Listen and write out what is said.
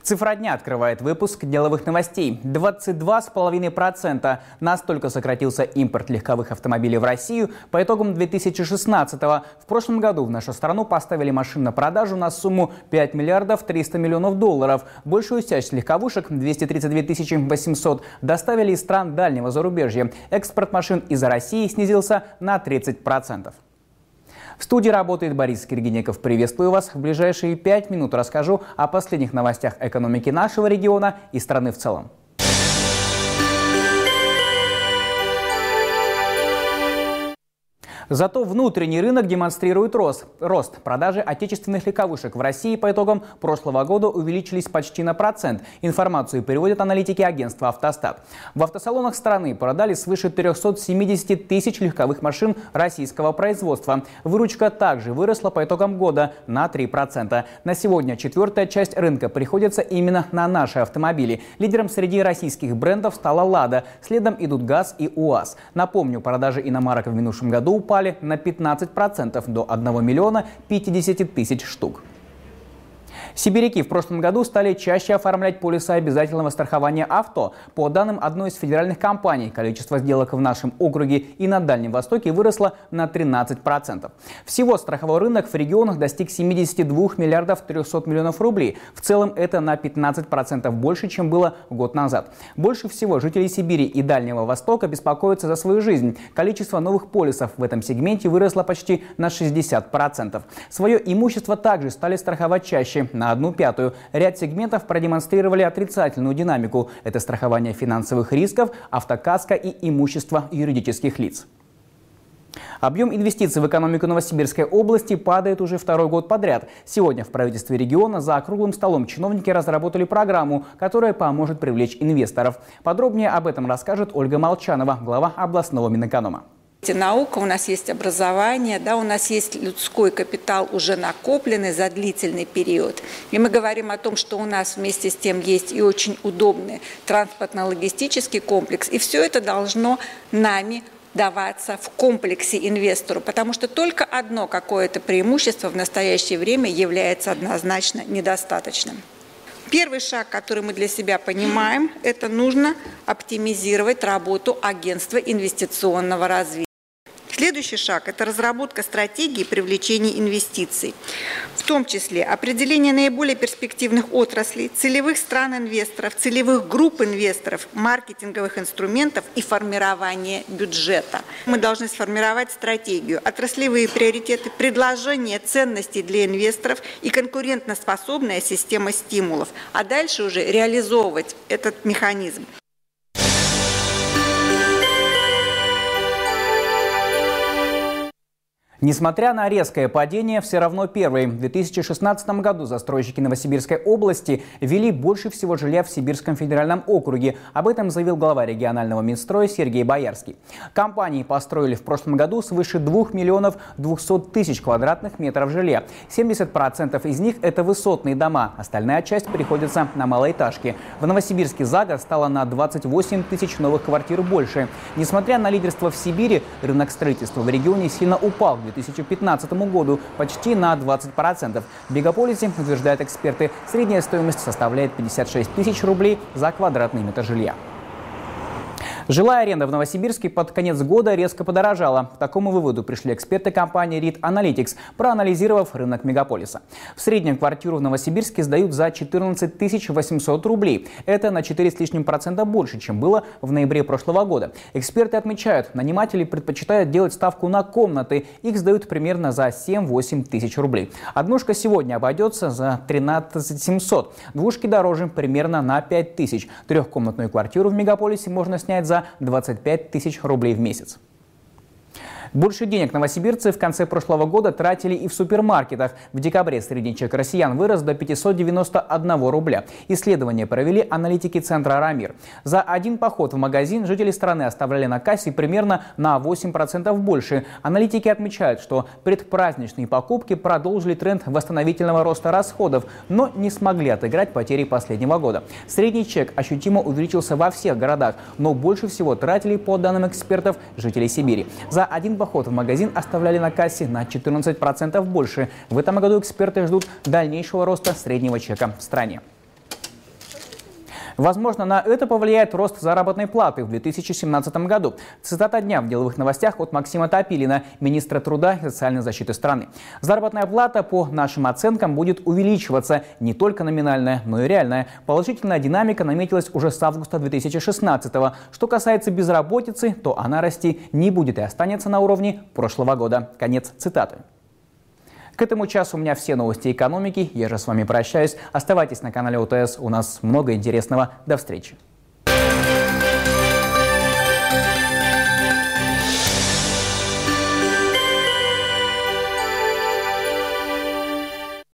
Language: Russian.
Цифра дня открывает выпуск деловых новостей. 22,5%. Настолько сократился импорт легковых автомобилей в Россию по итогам 2016-го. В прошлом году в нашу страну поставили машин на продажу на сумму 5 миллиардов 300 миллионов долларов. Большую часть легковушек, 232 800, доставили из стран дальнего зарубежья. Экспорт машин из России снизился на 30%. В студии работает Борис Киргиников. Приветствую вас. В ближайшие 5 минут расскажу о последних новостях экономики нашего региона и страны в целом. Зато внутренний рынок демонстрирует рост. Продажи отечественных легковушек в России по итогам прошлого года увеличились почти на 1%. Информацию переводят аналитики агентства «Автостат». В автосалонах страны продали свыше 370 тысяч легковых машин российского производства. Выручка также выросла по итогам года на 3%. На сегодня четвертая часть рынка приходится именно на наши автомобили. Лидером среди российских брендов стала «Лада». Следом идут ГАЗ и УАЗ. Напомню, продажи иномарок в минувшем году упали на 15% до 1 миллиона 50 тысяч штук. Сибиряки в прошлом году стали чаще оформлять полисы обязательного страхования авто. По данным одной из федеральных компаний, количество сделок в нашем округе и на Дальнем Востоке выросло на 13%. Всего страховой рынок в регионах достиг 72 миллиардов 300 миллионов рублей. В целом это на 15% больше, чем было год назад. Больше всего жители Сибири и Дальнего Востока беспокоятся за свою жизнь. Количество новых полисов в этом сегменте выросло почти на 60%. Свое имущество также стали страховать чаще, на 1/5. Ряд сегментов продемонстрировали отрицательную динамику. Это страхование финансовых рисков, автокаска и имущество юридических лиц. Объем инвестиций в экономику Новосибирской области падает уже второй год подряд. Сегодня в правительстве региона за круглым столом чиновники разработали программу, которая поможет привлечь инвесторов. Подробнее об этом расскажет Ольга Молчанова, глава областного Минэконома. Наука, у нас есть образование, у нас есть людской капитал, уже накопленный за длительный период. И мы говорим о том, что у нас вместе с тем есть и очень удобный транспортно-логистический комплекс. И все это должно нами даваться в комплексе инвестору, потому что только одно какое-то преимущество в настоящее время является однозначно недостаточным. Первый шаг, который мы для себя понимаем, это нужно оптимизировать работу агентства инвестиционного развития. Следующий шаг – это разработка стратегии привлечения инвестиций, в том числе определение наиболее перспективных отраслей, целевых стран инвесторов, целевых групп инвесторов, маркетинговых инструментов и формирование бюджета. Мы должны сформировать стратегию, отраслевые приоритеты, предложения ценностей для инвесторов и конкурентоспособная система стимулов, а дальше уже реализовывать этот механизм. Несмотря на резкое падение, все равно первые. В 2016 году застройщики Новосибирской области ввели больше всего жилья в Сибирском федеральном округе. Об этом заявил глава регионального Минстроя Сергей Боярский. Компании построили в прошлом году свыше 2 миллионов 200 тысяч квадратных метров жилья. 70% из них – это высотные дома, остальная часть приходится на малоэтажки. В Новосибирске за год стало на 28 тысяч новых квартир больше. Несмотря на лидерство в Сибири, рынок строительства в регионе сильно упал к 2015 году почти на 20%. В мегаполисе, утверждают эксперты, средняя стоимость составляет 56 тысяч рублей за квадратный метр жилья. Жилая аренда в Новосибирске под конец года резко подорожала. К такому выводу пришли эксперты компании REIT Analytics, проанализировав рынок мегаполиса. В среднем квартиру в Новосибирске сдают за 14 800 рублей. Это на 4 с лишним процента больше, чем было в ноябре прошлого года. Эксперты отмечают, наниматели предпочитают делать ставку на комнаты. Их сдают примерно за 7-8 тысяч рублей. Однушка сегодня обойдется за 13 700. Двушки дороже примерно на 5 тысяч. Трехкомнатную квартиру в мегаполисе можно снять за 25 тысяч рублей в месяц. Больше денег новосибирцы в конце прошлого года тратили и в супермаркетах. В декабре средний чек россиян вырос до 591 рубля. Исследование провели аналитики центра «Рамир». За один поход в магазин жители страны оставляли на кассе примерно на 8% больше. Аналитики отмечают, что предпраздничные покупки продолжили тренд восстановительного роста расходов, но не смогли отыграть потери последнего года. Средний чек ощутимо увеличился во всех городах, но больше всего тратили, по данным экспертов, жители Сибири. За один поход в магазин оставляли на кассе на 14% больше. В этом году эксперты ждут дальнейшего роста среднего чека в стране. Возможно, на это повлияет рост заработной платы в 2017 году. Цитата дня в деловых новостях от Максима Топилина, министра труда и социальной защиты страны. Заработная плата, по нашим оценкам, будет увеличиваться, не только номинальная, но и реальная. Положительная динамика наметилась уже с августа 2016-го. Что касается безработицы, то она расти не будет и останется на уровне прошлого года. Конец цитаты. К этому часу у меня все новости экономики. Я же с вами прощаюсь. Оставайтесь на канале ОТС. У нас много интересного. До встречи.